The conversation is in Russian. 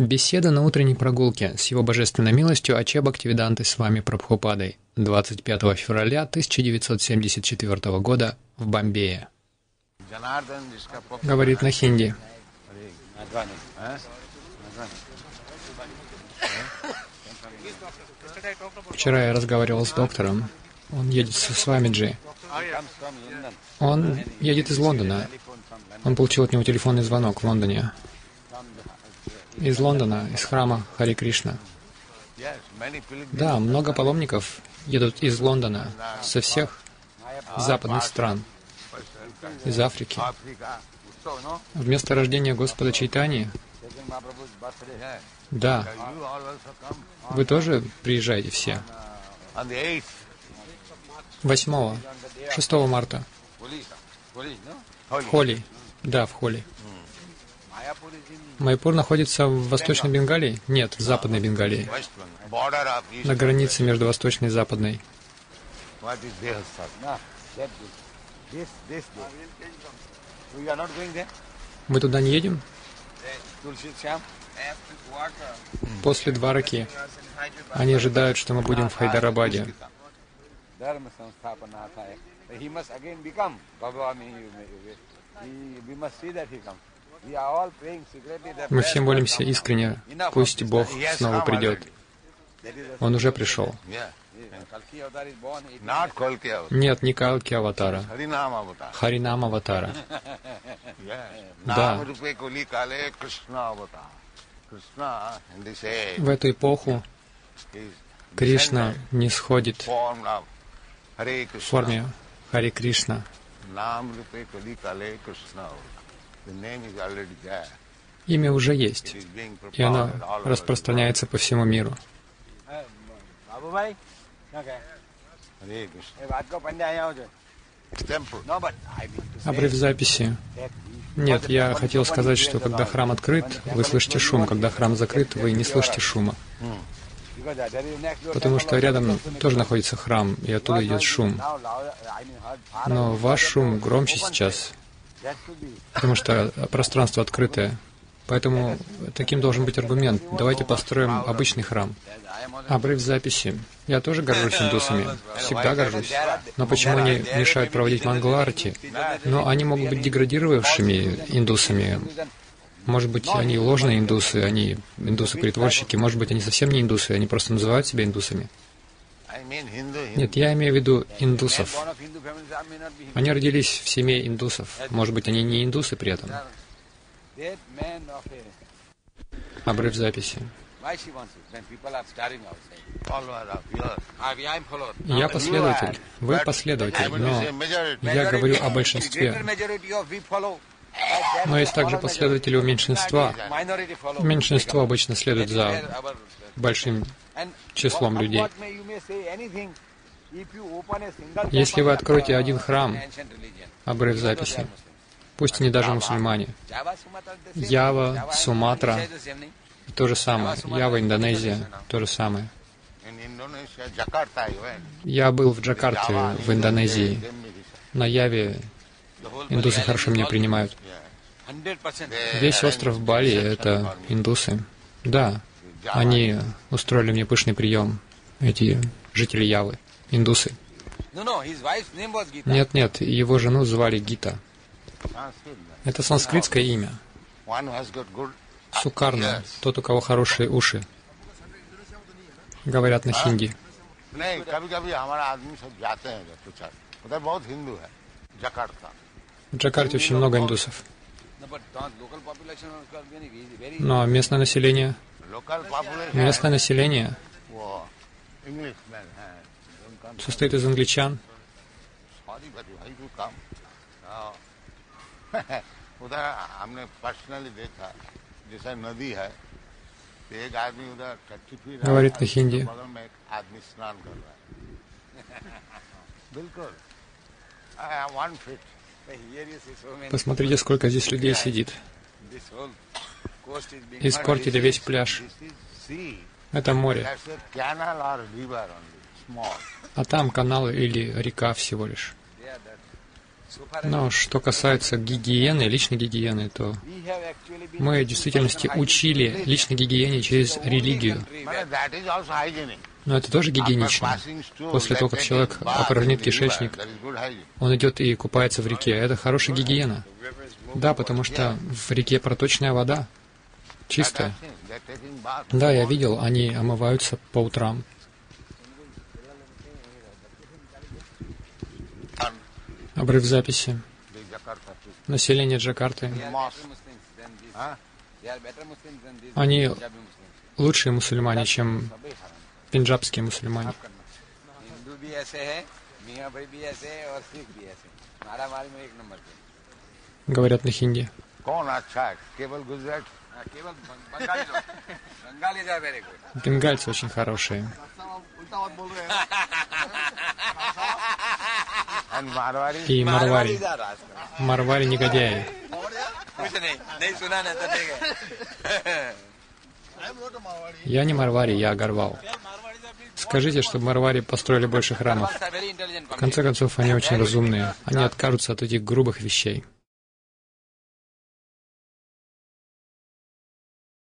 Беседа на утренней прогулке с Его Божественной милостью Аче Бхактивиданты с вами Прабхупадой 25 февраля 1974 года в Бомбее. Говорит на хинди. Вчера я разговаривал с доктором. Он едет с Вамиджи. Он едет из Лондона. Он получил от него телефонный звонок в Лондоне. Из Лондона, из храма Хари Кришна. Да, много паломников едут из Лондона, со всех западных стран, из Африки. В место рождения Господа Чайтаньи. Да, вы тоже приезжаете все. 8, 6 марта. В Холи. Да, в Холи. Майпур находится в Восточной Бенгалии? Нет, в Западной Бенгалии. На границе между Восточной и Западной. Мы туда не едем? После Двараки. Они ожидают, что мы будем в Хайдарабаде. Мы все молимся искренне, пусть Бог снова придет. Он уже пришел. Нет, не Калки Аватара. Харинам Аватара. Да. В эту эпоху Кришна не сходит в форме Хари Кришна. Имя уже есть, и оно распространяется по всему миру. Обрыв записи. Нет, я хотел сказать, что когда храм открыт, вы слышите шум, когда храм закрыт, вы не слышите шума. Потому что рядом тоже находится храм, и оттуда идет шум. Но ваш шум громче сейчас, потому что пространство открытое. Поэтому таким должен быть аргумент. Давайте построим обычный храм. Обрыв записи. Я тоже горжусь индусами. Всегда горжусь. Но почему они мешают проводить мангаларти? Но они могут быть деградировавшими индусами. Может быть, они ложные индусы, они индусы-притворщики. Может быть, они совсем не индусы, они просто называют себя индусами. Нет, я имею в виду индусов. Они родились в семье индусов. Может быть, они не индусы при этом. Обрыв записи. Я последователь, вы последователь, но я говорю о большинстве. Но есть также последователи у меньшинства. Меньшинство обычно следует за большим числом людей. Если вы откроете один храм, обрыв записи, пусть они даже мусульмане, Ява, Суматра, то же самое. Ява, Индонезия, то же самое. Я был в Джакарте, в Индонезии. На Яве индусы хорошо меня принимают. Весь остров Бали — это индусы. Да, они устроили мне пышный прием, эти жители Явы, индусы. Нет, его жену звали Гита. Это санскритское имя. Сукарна, тот, у кого хорошие уши. Говорят на хинди. В Джакарте очень много индусов. Но местное население состоит из англичан. Говорит на хинди. Посмотрите, сколько здесь людей сидит. Испортили весь пляж. Это море. А там каналы или река всего лишь. Но что касается гигиены, личной гигиены, то мы в действительности учили личной гигиене через религию. Но это тоже гигиенично. После того, как человек опорожнит кишечник, он идет и купается в реке. Это хорошая гигиена. Да, потому что в реке проточная вода, чистая. Да, я видел, они омываются по утрам. Обрыв записи. Население Джакарты. Они лучшие мусульмане, чем пенджабские мусульмане. Говорят на хинди. Бенгальцы очень хорошие. И Марвари. Марвари негодяи. Я не Марвари, я Агарвал. Скажите, чтобы Марвари построили больше храмов. В конце концов, они очень разумные. Они откажутся от этих грубых вещей.